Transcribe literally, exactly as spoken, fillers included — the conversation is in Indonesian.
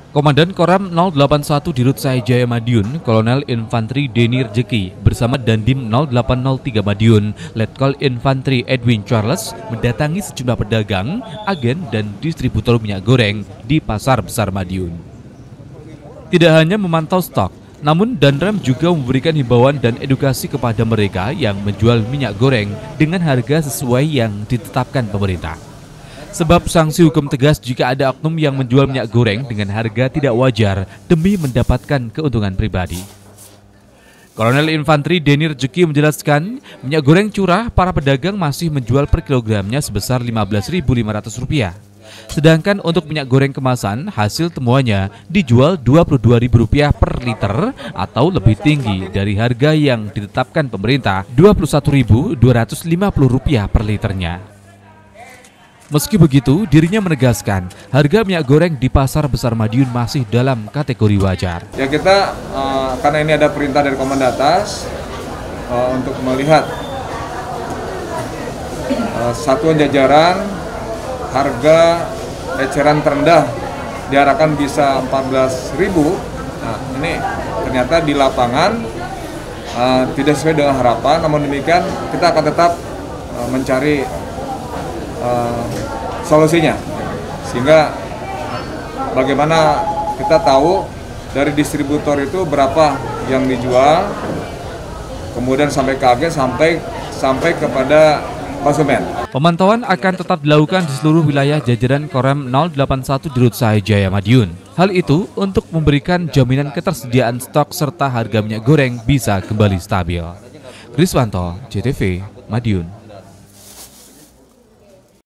Komandan Korem nol delapan satu Dirut Saijaya Madiun, Kolonel Infantri Denny Rejeki bersama Dandim nol delapan nol tiga Madiun, Letkol Infantri Edwin Charles mendatangi sejumlah pedagang, agen, dan distributor minyak goreng di Pasar Besar Madiun. Tidak hanya memantau stok, namun Danrem juga memberikan himbauan dan edukasi kepada mereka yang menjual minyak goreng dengan harga sesuai yang ditetapkan pemerintah. Sebab sanksi hukum tegas jika ada oknum yang menjual minyak goreng dengan harga tidak wajar demi mendapatkan keuntungan pribadi. Kolonel Infantri Denny Rejeki menjelaskan, minyak goreng curah para pedagang masih menjual per kilogramnya sebesar lima belas ribu lima ratus rupiah. Sedangkan untuk minyak goreng kemasan, hasil temuannya dijual dua puluh dua ribu rupiah per liter atau lebih tinggi dari harga yang ditetapkan pemerintah dua puluh satu ribu dua ratus lima puluh rupiah per liternya. Meski begitu, dirinya menegaskan harga minyak goreng di Pasar Besar Madiun masih dalam kategori wajar. Ya kita, uh, karena ini ada perintah dari Komandatas uh, untuk melihat uh, satuan jajaran harga eceran terendah diarahkan bisa empat belas ribu. Nah ini ternyata di lapangan uh, tidak sesuai dengan harapan, namun demikian kita akan tetap uh, mencari Uh, solusinya, sehingga bagaimana kita tahu dari distributor itu berapa yang dijual, kemudian sampai ke agen, sampai sampai kepada konsumen. Pemantauan akan tetap dilakukan di seluruh wilayah jajaran Korem nol delapan satu Dirut Saijaya Madiun. Hal itu untuk memberikan jaminan ketersediaan stok serta harga minyak goreng bisa kembali stabil. Kriswanto, J T V, Madiun.